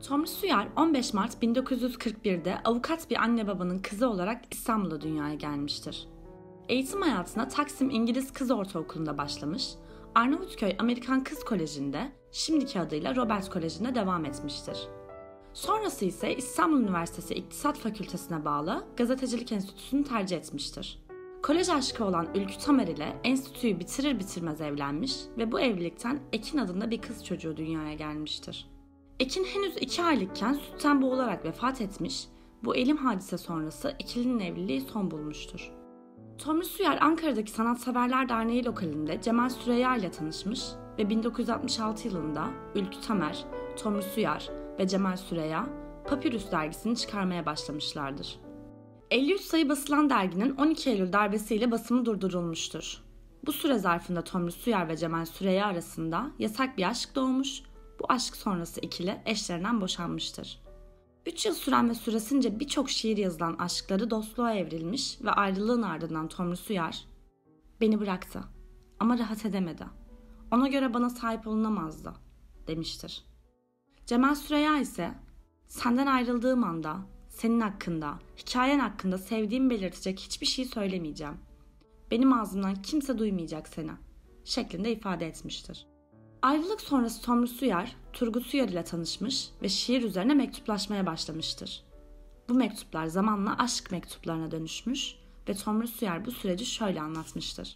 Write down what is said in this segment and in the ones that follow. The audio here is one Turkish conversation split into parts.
Tomris Uyar 15 Mart 1941'de avukat bir anne babanın kızı olarak İstanbul'da dünyaya gelmiştir. Eğitim hayatına Taksim İngiliz Kız Ortaokulu'nda başlamış, Arnavutköy Amerikan Kız Koleji'nde, şimdiki adıyla Robert Koleji'nde devam etmiştir. Sonrası ise İstanbul Üniversitesi İktisat Fakültesine bağlı Gazetecilik Enstitüsü'nü tercih etmiştir. Kolej aşkı olan Ülkü Tamer ile enstitüyü bitirir bitirmez evlenmiş ve bu evlilikten Ekin adında bir kız çocuğu dünyaya gelmiştir. Ekin henüz 2 aylıkken sütten boğularak vefat etmiş, bu elim hadise sonrası ikilinin evliliği son bulmuştur. Tomris Uyar Ankara'daki Sanatseverler Derneği lokalinde Cemal Süreyya ile tanışmış ve 1966 yılında Ülkü Tamer, Tomris Uyar ve Cemal Süreyya Papyrus dergisini çıkarmaya başlamışlardır. 53 sayı basılan derginin 12 Eylül darbesiyle basımı durdurulmuştur. Bu süre zarfında Tomris Uyar ve Cemal Süreyya arasında yasak bir aşk doğmuş, bu aşk sonrası ikili eşlerinden boşanmıştır. 3 yıl süren ve süresince birçok şiir yazılan aşkları dostluğa evrilmiş ve ayrılığın ardından Tomris Uyar, "Beni bıraktı ama rahat edemedi. Ona göre bana sahip olunamazdı," demiştir. Cemal Süreyya ise, "Senden ayrıldığım anda senin hakkında, hikayen hakkında sevdiğimi belirtecek hiçbir şey söylemeyeceğim. Benim ağzımdan kimse duymayacak seni," şeklinde ifade etmiştir. Ayrılık sonrası Tomris Uyar, Turgut Uyar ile tanışmış ve şiir üzerine mektuplaşmaya başlamıştır. Bu mektuplar zamanla aşk mektuplarına dönüşmüş ve Tomris Uyar bu süreci şöyle anlatmıştır.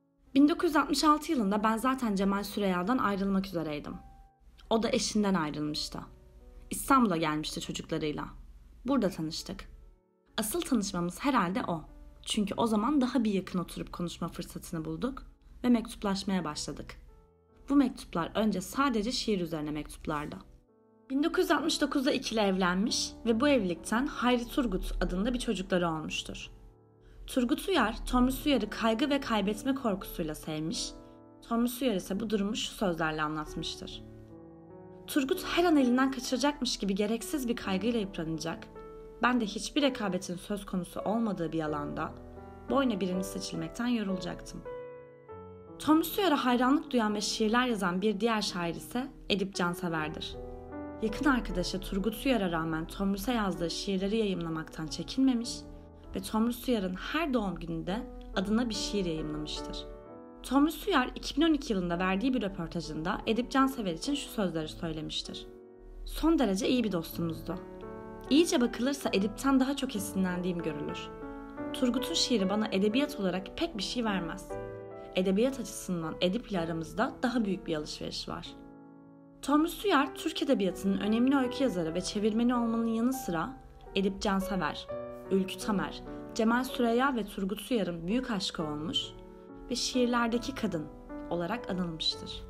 1966 yılında ben zaten Cemal Süreyya'dan ayrılmak üzereydim. O da eşinden ayrılmıştı. İstanbul'a gelmişti çocuklarıyla. Burada tanıştık. Asıl tanışmamız herhalde o. Çünkü o zaman daha bir yakın oturup konuşma fırsatını bulduk ve mektuplaşmaya başladık. Bu mektuplar önce sadece şiir üzerine mektuplardı. 1969'da ikili evlenmiş ve bu evlilikten Hayri Turgut adında bir çocukları olmuştur. Turgut Uyar, Tomris Uyar'ı kaygı ve kaybetme korkusuyla sevmiş, Tomris Uyar ise bu durumu şu sözlerle anlatmıştır. "Turgut her an elinden kaçıracakmış gibi gereksiz bir kaygıyla yıpranacak, ben de hiçbir rekabetin söz konusu olmadığı bir alanda boyuna birini seçilmekten yorulacaktım." Tomris Uyar'a hayranlık duyan ve şiirler yazan bir diğer şair ise Edip Cansever'dir. Yakın arkadaşı Turgut Uyar'a rağmen Tomris'e yazdığı şiirleri yayımlamaktan çekinmemiş ve Tomris Uyar'ın her doğum gününde adına bir şiir yayımlamıştır. Tomris Uyar 2012 yılında verdiği bir röportajında Edip Cansever için şu sözleri söylemiştir. "Son derece iyi bir dostumuzdu. İyice bakılırsa Edip'ten daha çok esinlendiğim görülür. Turgut'un şiiri bana edebiyat olarak pek bir şey vermez. Edebiyat açısından Edip ile aramızda daha büyük bir alışveriş var." Tomris Uyar, Türk Edebiyatı'nın önemli öykü yazarı ve çevirmeni olmanın yanı sıra Edip Cansever, Ülkü Tamer, Cemal Süreyya ve Turgut Uyar'ın büyük aşkı olmuş ve şiirlerdeki kadın olarak anılmıştır.